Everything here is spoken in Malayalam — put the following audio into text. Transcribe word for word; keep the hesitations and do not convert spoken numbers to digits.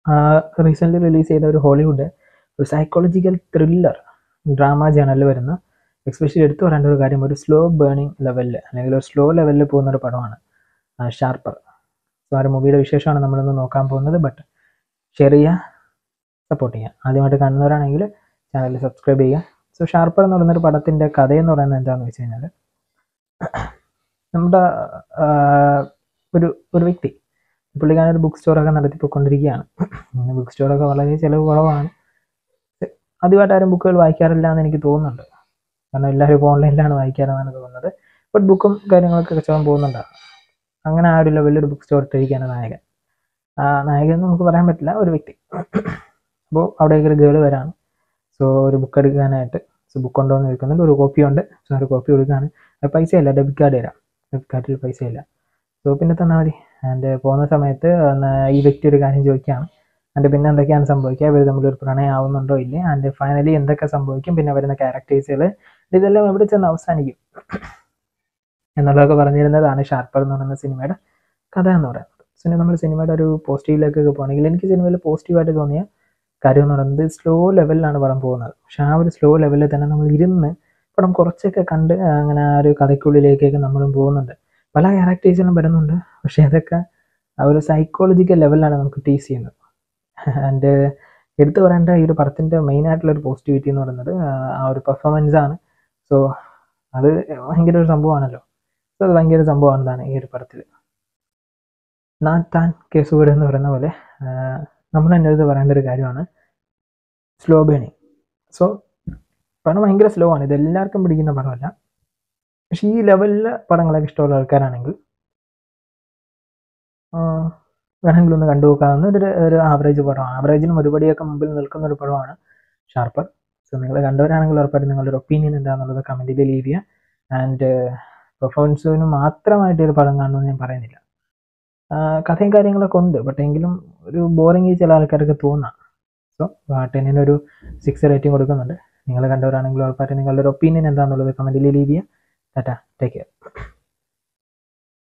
റീസെൻ്റ്ലി റിലീസ് ചെയ്ത ഒരു ഹോളിവുഡ് ഒരു സൈക്കോളജിക്കൽ ത്രില്ലർ ഡ്രാമ ജേണലിൽ വരുന്ന, എക്സ്പെഷ്യലി എടുത്തു പറയേണ്ട ഒരു കാര്യം, ഒരു സ്ലോ ബേണിംഗ് ലെവലിൽ അല്ലെങ്കിൽ ഒരു സ്ലോ ലെവലിൽ പോകുന്ന ഒരു പടമാണ് ഷാർപ്പർ. സോ ആ ഒരു മൂവിയുടെ വിശേഷമാണ് നമ്മളിന്ന് നോക്കാൻ പോകുന്നത്. ബട്ട് ഷെയർ ചെയ്യുക, സപ്പോർട്ട് ചെയ്യുക. ആദ്യമായിട്ട് കാണുന്നവരാണെങ്കിൽ ചാനൽ സബ്സ്ക്രൈബ് ചെയ്യുക. സോ ഷാർപ്പർ എന്ന് പറയുന്നൊരു പടത്തിൻ്റെ കഥയെന്ന് പറയുന്നത് എന്താണെന്ന് വെച്ച് കഴിഞ്ഞാൽ, നമ്മുടെ ഒരു ഒരു വ്യക്തി പുള്ളിക്കാരൻ ഒരു ബുക്ക് സ്റ്റോറൊക്കെ നടത്തിപ്പോയിക്കൊണ്ടിരിക്കുകയാണ്. ബുക്ക് സ്റ്റോറൊക്കെ വളരെ ചിലവ് കുറവാണ്. ആദ്യമായിട്ട് ആരും ബുക്കുകൾ വായിക്കാറില്ല എന്ന് എനിക്ക് തോന്നുന്നുണ്ട്. കാരണം എല്ലാവരും ഇപ്പോൾ ഓൺലൈനിലാണ് വായിക്കാറെന്നാണ് തോന്നുന്നത്. ബട്ട് ബുക്കും കാര്യങ്ങളൊക്കെ കച്ചവടം പോകുന്നുണ്ടാകും. അങ്ങനെ ആ ഒരു ലെവലിലൊരു ബുക്ക് സ്റ്റോർ ഇട്ടിരിക്കുകയാണ് നായകൻ. ആ നായകൻ എന്ന് നമുക്ക് പറയാൻ പറ്റില്ല, ഒരു വ്യക്തി. അപ്പോൾ അവിടേക്ക് ഒരു ഗേൾ വരാണ്. സോ ഒരു ബുക്ക് എടുക്കാനായിട്ട്. സോ ബുക്ക് ഉണ്ടോ എന്ന് ചോദിക്കുന്നുണ്ട്. ഒരു കോപ്പി ഉണ്ട്. സോ ഒരു കോപ്പി കൊടുക്കുകയാണ്. അത് പൈസ ഇല്ല, ഡെബിറ്റ് കാർഡ് തരാം. ഡെബിറ്റ് കാർഡിൽ പൈസ ഇല്ല. സോ പിന്നെ തന്നാൽ മതി. ആൻഡ് പോകുന്ന സമയത്ത് ഈ വ്യക്തി ഒരു കാര്യം ചോദിക്കുകയാണ്. ആൻഡ് പിന്നെ എന്തൊക്കെയാണ് സംഭവിക്കുക, ഇവർ തമ്മിലൊരു പ്രണയം ആവുന്നുണ്ടോ ഇല്ലേ, ആൻഡ് ഫൈനലി എന്തൊക്കെ സംഭവിക്കും, പിന്നെ വരുന്ന ക്യാരക്ടേഴ്സുകൾ, ഇതെല്ലാം എവിടെ ചെന്ന് അവസാനിക്കും എന്നുള്ളതൊക്കെ പറഞ്ഞിരുന്നതാണ് ഷാർപ്പർ എന്ന് പറയുന്ന സിനിമയുടെ കഥ എന്ന് പറയുന്നത്. പിന്നെ നമ്മൾ സിനിമയുടെ ഒരു പോസിറ്റീവിലേക്കൊക്കെ പോകുകയാണെങ്കിൽ, എനിക്ക് സിനിമയിൽ പോസിറ്റീവായിട്ട് തോന്നിയ കാര്യം എന്ന് പറയുന്നത് സ്ലോ ലെവലിലാണ് പടം പോകുന്നത്. പക്ഷെ ആ ഒരു സ്ലോ ലെവലിൽ തന്നെ നമ്മൾ ഇരുന്ന് പടം കുറച്ചൊക്കെ കണ്ട് അങ്ങനെ ആ ഒരു കഥയ്ക്കുള്ളിലേക്കൊക്കെ നമ്മളും പോകുന്നുണ്ട്. പല ക്യാരക്ടേഴ്സിലും വരുന്നുണ്ട്. പക്ഷേ അതൊക്കെ ആ ഒരു സൈക്കോളജിക്കൽ ലെവലിലാണ് നമുക്ക് ടീസ് ചെയ്യുന്നത്. ആൻഡ് എടുത്തു പറയേണ്ട ഈ ഒരു പടത്തിൻ്റെ മെയിനായിട്ടുള്ളൊരു പോസിറ്റിവിറ്റി എന്ന് പറയുന്നത് ആ ഒരു പെർഫോമൻസ് ആണ്. സോ അത് ഭയങ്കര ഒരു സംഭവമാണല്ലോ. സോ അത് ഭയങ്കര സംഭവമാണ് ഈ ഒരു പടത്തിൽ. നാൻ താൻ കേസുകൂടെ എന്ന് പറയുന്ന പോലെ നമ്മൾ എൻ്റെ അടുത്ത് പറയേണ്ട ഒരു കാര്യമാണ് സ്ലോ ബേണിങ്. സോ പടം ഭയങ്കര സ്ലോ ആണ്. ഇതെല്ലാവർക്കും പിടിക്കുന്ന പടമല്ല. പക്ഷേ ഈ ലെവലിലെ പടങ്ങളൊക്കെ ഇഷ്ടമുള്ള ആൾക്കാരാണെങ്കിൽ വേണമെങ്കിൽ ഒന്ന് കണ്ടു നോക്കാവുന്ന ഒരു ഒരു ആവറേജ് പടമാണ്. ആവറേജിനും ഒരുപടിയൊക്കെ മുമ്പിൽ നിൽക്കുന്ന ഒരു പടമാണ് ഷാർപ്പർ. സോ നിങ്ങൾ കണ്ടവരാണെങ്കിൽ ഉറപ്പായിട്ടും നിങ്ങളുടെ ഒരു ഒപ്പീനിയൻ എന്താണെന്നുള്ളത് കമൻറ്റിൽ ലീവ് ചെയ്യുക. ആൻഡ് പെർഫോമൻസിന് മാത്രമായിട്ട് ഒരു പടം കാണണമെന്ന് ഞാൻ പറയുന്നില്ല. കഥയും കാര്യങ്ങളൊക്കെ ഉണ്ട്. ബട്ട് എങ്കിലും ഒരു ബോറിംഗ് ചില ആൾക്കാർക്ക് തോന്നാം. സോ ടെന്നിനൊരു സിക്സ് റേറ്റിംഗ് കൊടുക്കുന്നുണ്ട്. നിങ്ങൾ കണ്ടവരാണെങ്കിൽ ഉറപ്പായിട്ടും നിങ്ങളുടെ ഒരു ഒപ്പീനിയൻ എന്താണെന്നുള്ളത് കമൻറ്റിൽ ലീവ് ചെയ്യുക. Tata, take care.